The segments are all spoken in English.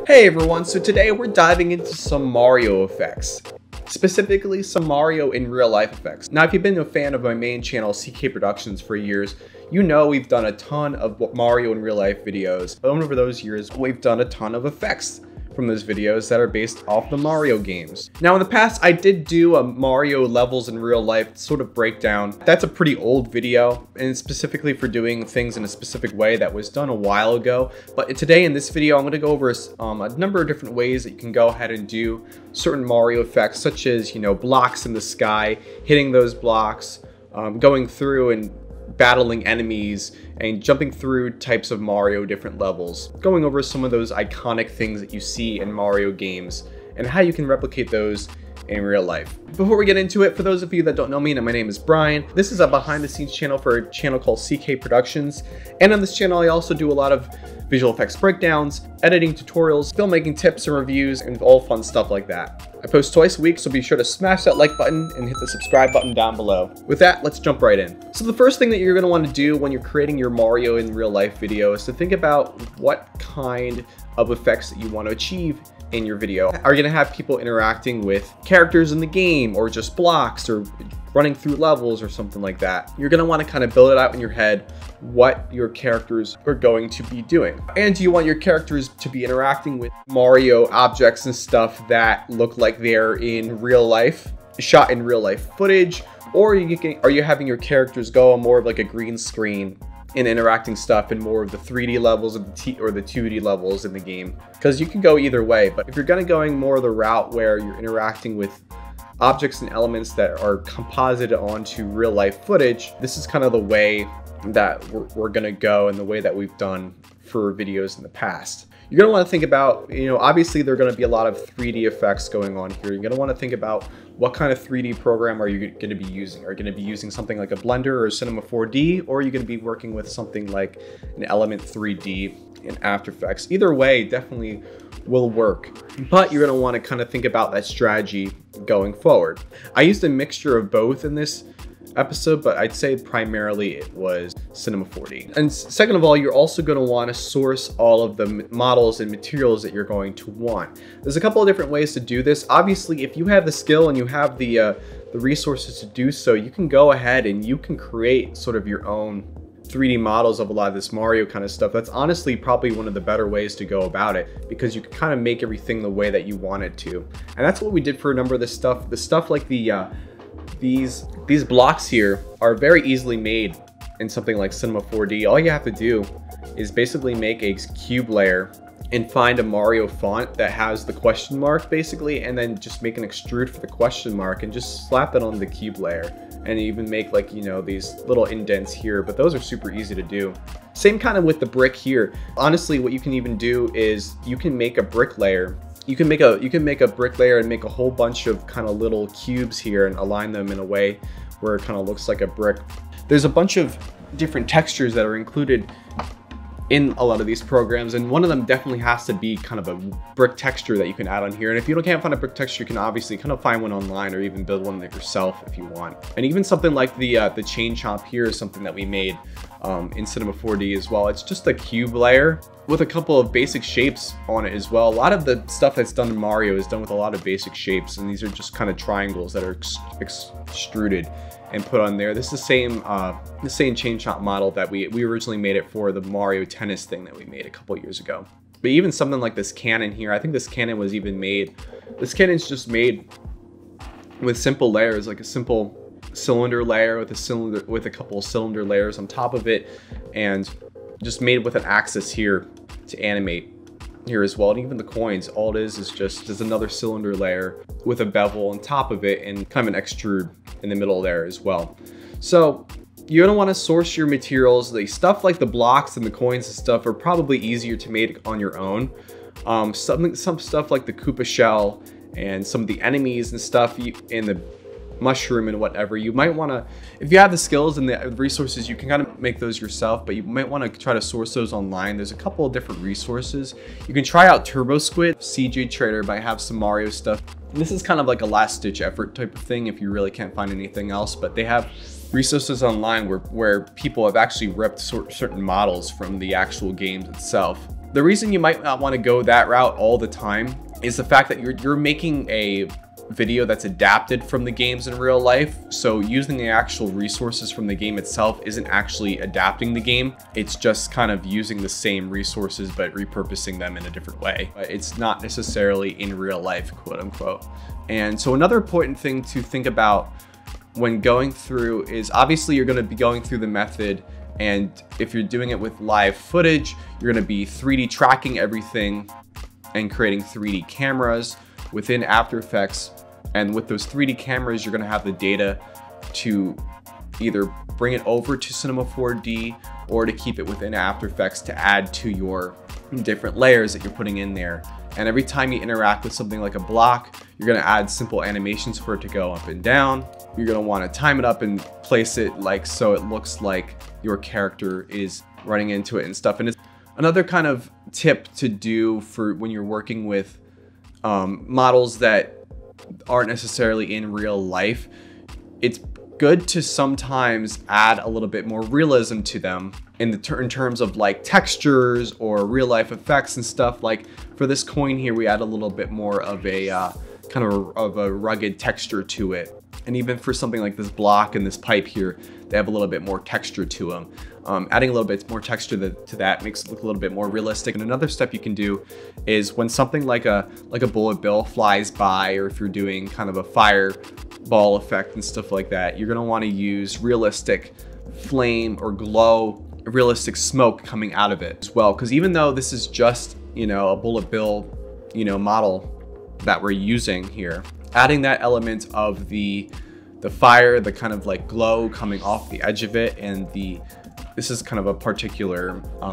Hey everyone, so today we're diving into some Mario effects. Specifically, some Mario in real life effects. Now, if you've been a fan of my main channel, CK Productions, for years, you know we've done a ton of Mario in real life videos. But over those years, we've done a ton of effects from those videos that are based off the Mario games. Now, in the past, I did do a Mario levels in real life sort of breakdown. That's a pretty old video, and specifically for doing things in a specific way that was done a while ago. But today in this video, I'm going to go over a number of different ways that you can go ahead and do certain Mario effects, such as, you know, blocks in the sky, hitting those blocks, going through and battling enemies, and jumping through types of Mario different levels, going over some of those iconic things that you see in Mario games and how you can replicate those in real life. Before we get into it, for those of you that don't know me, my name is Brian. This is a behind the scenes channel for a channel called CK Productions, and on this channel I also do a lot of visual effects breakdowns, editing tutorials, filmmaking tips and reviews, and all fun stuff like that. I post twice a week, so be sure to smash that like button and hit the subscribe button down below. With that, let's jump right in. So the first thing that you're going to want to do when you're creating your Mario in real life video is to think about what kind of effects that you want to achieve in your video. Are you going to have people interacting with characters in the game, or just blocks, or running through levels, or something like that? You're going to want to kind of build it out in your head what your characters are going to be doing. And do you want your characters to be interacting with Mario objects and stuff that look like they're in real life, shot in real life footage, or are you having your characters go on more of like a green screen and interacting stuff in more of the 3D levels or the 2D levels in the game? Because you can go either way, but if you're going more the route where you're interacting with objects and elements that are composited onto real life footage, this is kind of the way that we're gonna go, and the way that we've done for videos in the past. You're gonna want to think about, you know, obviously there are gonna be a lot of 3D effects going on here. You're gonna want to think about what kind of 3D program are you gonna be using. Are you gonna be using something like a Blender or Cinema 4D, or are you gonna be working with something like an Element 3D in After Effects? Either way definitely will work, but you're gonna want to kind of think about that strategy going forward. I used a mixture of both in this episode, but I'd say primarily it was Cinema 4D. And second of all, you're also going to want to source all of the models and materials that you're going to want. There's a couple of different ways to do this. Obviously, if you have the skill and you have the resources to do so, you can go ahead and you can create sort of your own 3D models of a lot of this Mario kind of stuff. That's honestly probably one of the better ways to go about it, because you can kind of make everything the way that you want it to. And that's what we did for a number of this stuff. The stuff like these blocks here are very easily made in something like Cinema 4D. All you have to do is basically make a cube layer and find a Mario font that has the question mark basically, and then just make an extrude for the question mark and just slap it on the cube layer, and even make, like, you know, these little indents here, but those are super easy to do. Same kind of with the brick here. Honestly, what you can even do is you can make a brick layer. You can make a brick layer and make a whole bunch of kind of little cubes here and align them in a way where it kind of looks like a brick. There's a bunch of different textures that are included in a lot of these programs, and one of them definitely has to be kind of a brick texture that you can add on here. And if you can't find a brick texture, you can obviously kind of find one online, or even build one yourself if you want. And even something like the chain chomp here is something that we made in Cinema 4D as well. It's just a cube layer with a couple of basic shapes on it as well. A lot of the stuff that's done in Mario is done with a lot of basic shapes, and these are just kind of triangles that are extruded and put on there. This is the same chain chomp model that we originally made it for the Mario tennis thing that we made a couple years ago. But even something like this cannon here, I think this cannon was even made, this cannon's just made with simple layers, like a simple cylinder layer with a couple of cylinder layers on top of it, and just made with an axis here to animate here as well. And even the coins, all it is just another cylinder layer with a bevel on top of it and kind of an extrude in the middle there as well. So you're gonna want to source your materials. The stuff like the blocks and the coins and stuff are probably easier to make on your own. Some stuff like the Koopa shell and some of the enemies and stuff in the mushroom and whatever, you might want to, if you have the skills and the resources, you can kind of make those yourself, but you might want to try to source those online. There's a couple of different resources. You can try out TurboSquid. CG Trader might have some Mario stuff. This is kind of like a last ditch effort type of thing if you really can't find anything else, but they have resources online where people have actually ripped certain models from the actual games itself The reason you might not want to go that route all the time is the fact that you're making a video that's adapted from the games in real life. So using the actual resources from the game itself isn't actually adapting the game. It's just kind of using the same resources but repurposing them in a different way. But it's not necessarily in real life, quote unquote. And so another important thing to think about when going through is obviously you're going to be going through the method, and if you're doing it with live footage, you're going to be 3D tracking everything and creating 3D cameras within After Effects. And with those 3D cameras, you're going to have the data to either bring it over to Cinema 4D or to keep it within After Effects to add to your different layers that you're putting in there. And every time you interact with something like a block, you're going to add simple animations for it to go up and down. You're going to want to time it up and place it like so it looks like your character is running into it and stuff. And it's another kind of tip to do for when you're working with models that aren't necessarily in real life. It's good to sometimes add a little bit more realism to them in terms of like textures or real life effects and stuff. Like for this coin here, we add a little bit more of a kind of a rugged texture to it. And even for something like this block and this pipe here, they have a little bit more texture to them. Adding a little bit more texture to that makes it look a little bit more realistic. And another step you can do is when something like a bullet bill flies by, or if you're doing kind of a fireball effect and stuff like that, you're gonna wanna use realistic flame or glow, realistic smoke coming out of it as well. Because even though this is just, you know, a bullet bill, you know, model that we're using here, adding that element of the fire, the kind of like glow coming off the edge of it, and this is kind of a particular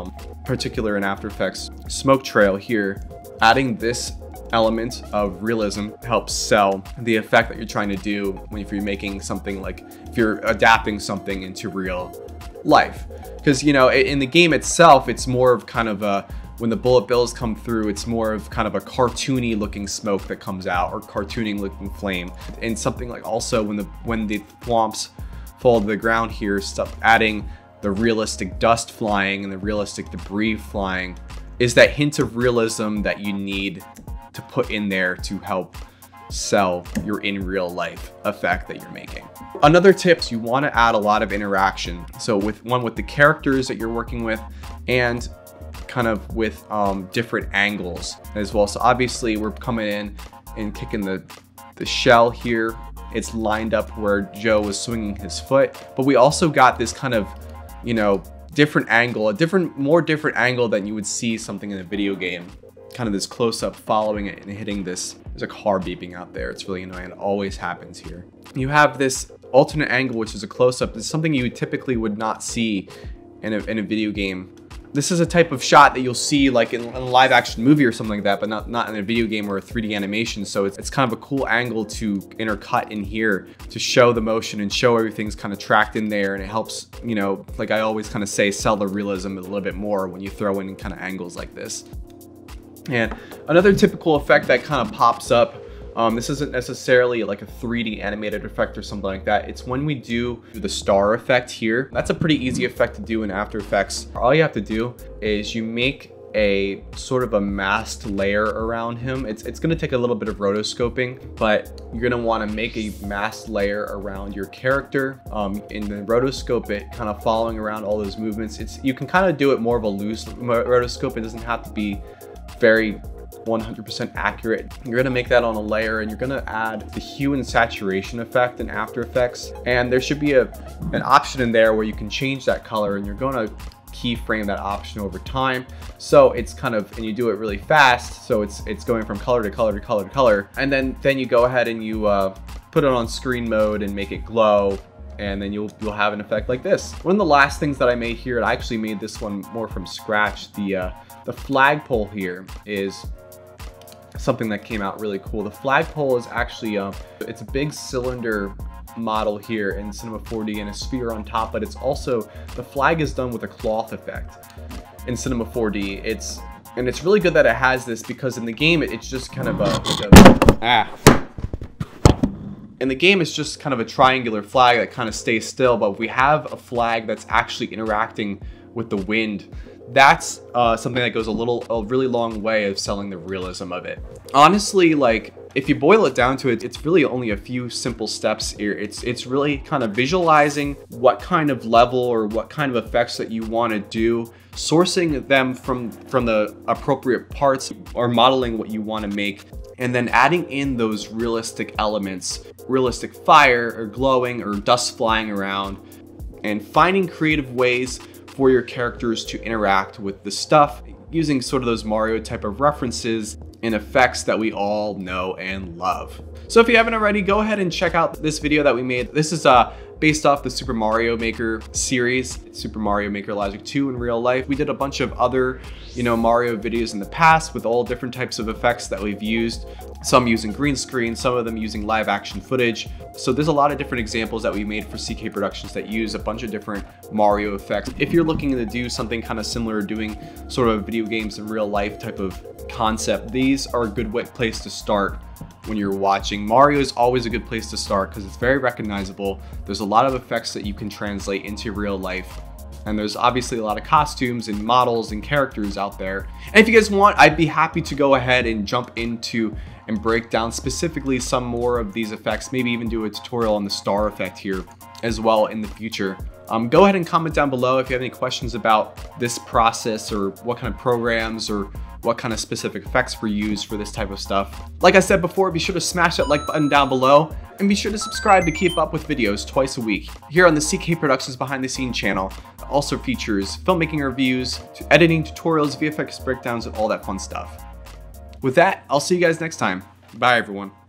in After Effects smoke trail here. Adding this element of realism helps sell the effect that you're trying to do if you're making something like, if you're adapting something into real life. Because, you know, in the game itself, it's more of kind of a, when the bullet bills come through, it's more of kind of a cartoony looking smoke that comes out, or cartoony looking flame. And something like also when the thwomps fall to the ground here, adding the realistic dust flying and the realistic debris flying is that hint of realism that you need to put in there to help sell your in real life effect that you're making. Another tip is you want to add a lot of interaction. So with the characters that you're working with, and kind of with different angles as well. So obviously we're coming in and kicking the shell here. It's lined up where Joe was swinging his foot, but we also got this kind of, you know, different angle, more different angle than you would see something in a video game. Kind of this close up following it and hitting this. There's a car beeping out there. It's really annoying. It always happens here. You have this alternate angle, which is a close up. It's something you typically would not see in a video game. This is a type of shot that you'll see like in a live action movie or something like that, but not in a video game or a 3D animation. So it's kind of a cool angle to intercut in here to show the motion and show everything's kind of tracked in there. And it helps, you know, like I always kind of say, sell the realism a little bit more when you throw in kind of angles like this. And another typical effect that kind of pops up, this isn't necessarily like a 3D animated effect or something like that. It's when we do the star effect here. That's a pretty easy effect to do in After Effects. All you have to do is you make a sort of a masked layer around him. It's going to take a little bit of rotoscoping, but you're going to want to make a masked layer around your character. In the rotoscope it, kind of following around all those movements. You can kind of do it more of a loose rotoscope. It doesn't have to be very 100% accurate. You're gonna make that on a layer, and you're gonna add the hue and saturation effect in After Effects. And there should be an option in there where you can change that color, and you're gonna keyframe that option over time. So it's kind of, and you do it really fast. So it's going from color to color to color to color. And then you go ahead and you put it on screen mode and make it glow. And then you'll have an effect like this. One of the last things that I made here, and I actually made this one more from scratch. The flagpole here is something that came out really cool. The flagpole is actually it's a big cylinder model here in Cinema 4D and a sphere on top, but it's also, the flag is done with a cloth effect in Cinema 4D. It's really good that it has this, because in the game it's just kind of in the game it's just kind of a triangular flag that kind of stays still, but we have a flag that's actually interacting with the wind that's something that goes a really long way of selling the realism of it. Honestly, like, if you boil it down to it, it's really only a few simple steps here. It's really kind of visualizing what kind of level or what kind of effects that you want to do, sourcing them from the appropriate parts, or modeling what you want to make, and then adding in those realistic elements, realistic fire or glowing or dust flying around, and finding creative ways for your characters to interact with the stuff using sort of those Mario type of references and effects that we all know and love. So if you haven't already, go ahead and check out this video that we made. This is based off the Super Mario Maker series, Super Mario Maker Logic 2 in real life. We did a bunch of other, Mario videos in the past with all different types of effects that we've used. Some using green screen, some of them using live action footage. So there's a lot of different examples that we made for CK Productions that use a bunch of different Mario effects. If you're looking to do something kind of similar, doing sort of video games in real life type of concept, these are a good place to start. When you're watching, Mario is always a good place to start because it's very recognizable. There's a lot of effects that you can translate into real life. And there's obviously a lot of costumes and models and characters out there. And if you guys want, I'd be happy to go ahead and jump into and break down specifically some more of these effects, maybe even do a tutorial on the star effect here as well in the future. Go ahead and comment down below if you have any questions about this process, or what kind of programs or what kind of specific effects were used for this type of stuff. Like I said before, be sure to smash that like button down below, and be sure to subscribe to keep up with videos twice a week here on the CK Productions Behind the Scenes channel. It also features filmmaking reviews, editing tutorials, VFX breakdowns, and all that fun stuff. With that, I'll see you guys next time. Bye everyone.